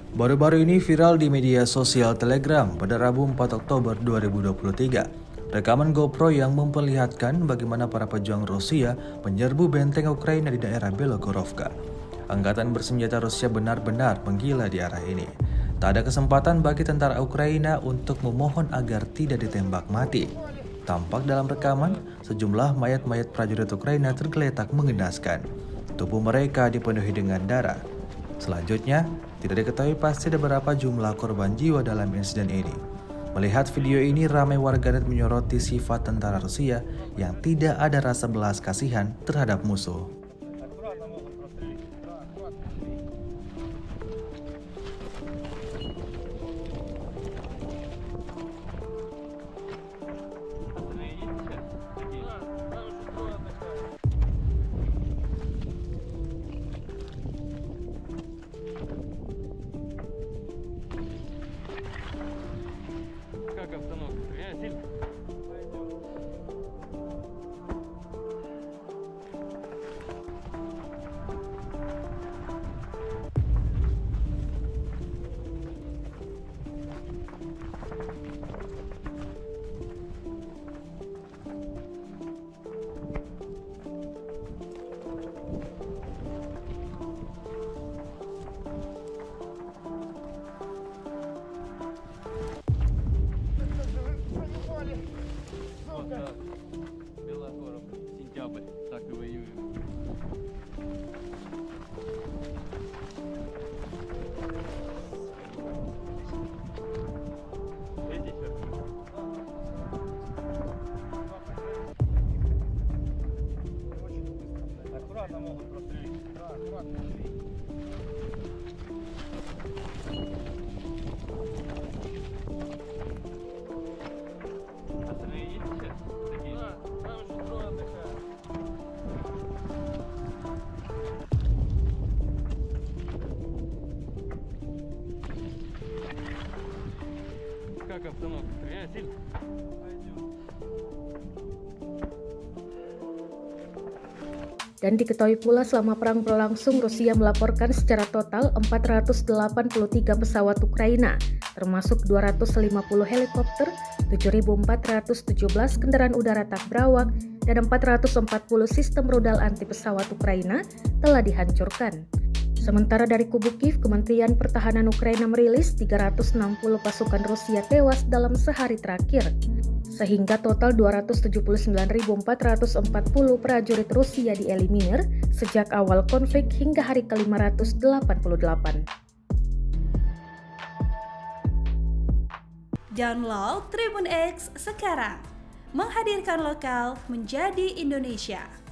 Baru-baru ini viral di media sosial Telegram pada Rabu 4 Oktober 2023. Rekaman GoPro yang memperlihatkan bagaimana para pejuang Rusia menyerbu benteng Ukraina di daerah Belogorovka. Angkatan bersenjata Rusia benar-benar menggila di arah ini. Tak ada kesempatan bagi tentara Ukraina untuk memohon agar tidak ditembak mati. Tampak dalam rekaman, sejumlah mayat-mayat prajurit Ukraina tergeletak mengenaskan. Tubuh mereka dipenuhi dengan darah. Selanjutnya, tidak diketahui pasti ada berapa jumlah korban jiwa dalam insiden ini. Melihat video ini, ramai warganet menyoroti sifat tentara Rusia yang tidak ada rasa belas kasihan terhadap musuh. Как обстановка? Стреляет сильно? Вот так. Белогоровка. Сентябрь. Так и воюем. Эти черты. Аккуратно могут прострелить. Да, аккуратно. Как обстановка? Стреляет сильно? Dan diketahui pula selama perang berlangsung, Rusia melaporkan secara total 483 pesawat Ukraina, termasuk 250 helikopter, 7.417 kendaraan udara tak berawak, dan 440 sistem rudal anti pesawat Ukraina telah dihancurkan. Sementara dari kubu Kiev, Kementerian Pertahanan Ukraina merilis 360 pasukan Rusia tewas dalam sehari terakhir, sehingga total 279.440 prajurit Rusia dieliminir sejak awal konflik hingga hari ke-588. Download Tribun X sekarang, menghadirkan lokal menjadi Indonesia.